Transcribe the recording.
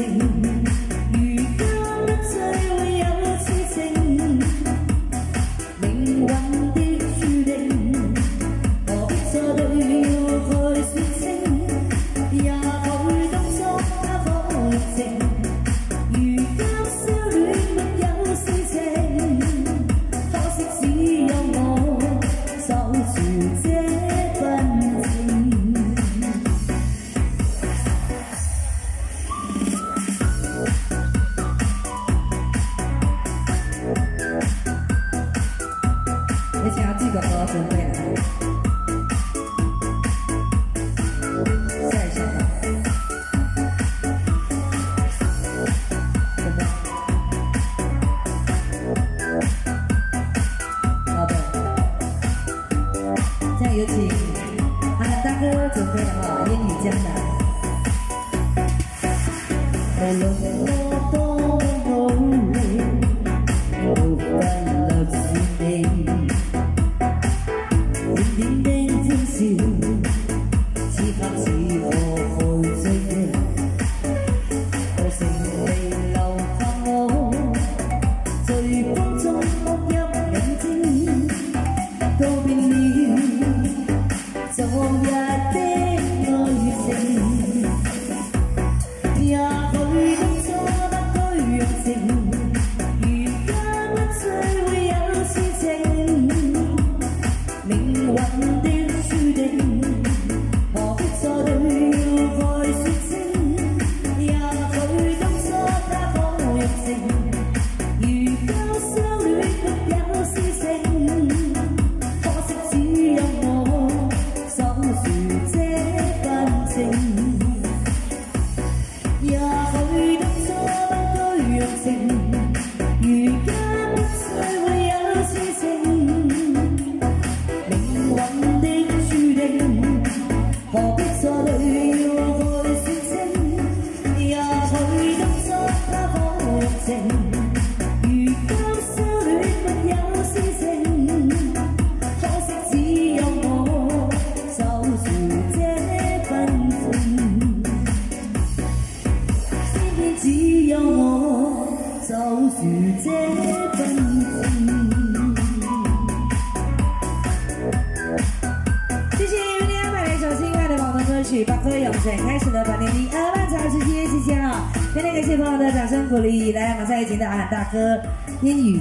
情，如今不再會有痴情，命運的注定，何必錯對要去説清？也許當初他可用情，如今相戀沒有事情，可惜只有我守住這份情。 而且要记得和准备了，下一首，准备，好的，现在有请韩寒大哥准备了哈，烟雨江南。 此刻是何去追憶？何成未留下我，隨風中哭泣眼睛，告別了昨日的愛情。也許當初不居用情，如今不再會有事情，命運的注定。 只有我守住這份情。謝謝為你安排了一首心愛的廣東歌曲《百顆永城》，開始了本年第2漫長時間，謝謝哈！非常感謝朋友的掌聲鼓勵，來馬上有請到韓大哥煙雨。